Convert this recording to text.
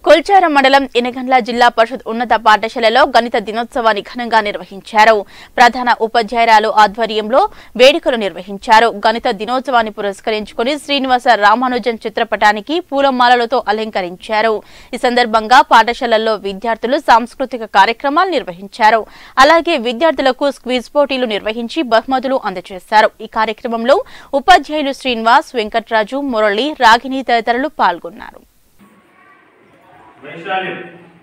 కొల్చారం మండలం ఇనగండ్ల జిల్లా పరిషత్ ఉన్నత పాఠశాలలో గణిత దినోత్సవాన్ని ఘనంగా నిర్వహించారు. ప్రధాన ఉపాధ్యాయురాలు ఆధ్వర్యంలో వేడుకలు నిర్వహించారు. గణిత దినోత్సవాన్ని పురస్కరించుకుని శ్రీనివాస రామానుజన్ చిత్రపటానికి పూలమాలలతో అలంకరించారు. ఈ సందర్భంగా పాఠశాలల్లో విద్యార్థులు సాంస్కృతిక కార్యక్రమాలు నిర్వహించారు. అలాగే విద్యార్థులకు క్విజ్ పోటీలు నిర్వహించి బహుమతులు అందజేశారు. ఈ కార్యక్రమంలో ఉపాధ్యాయులు శ్రీనివాస్, వెంకట్రాజు, మురళి, రాగిణి తదితరులు పాల్గొన్నారు. వైశాల్యం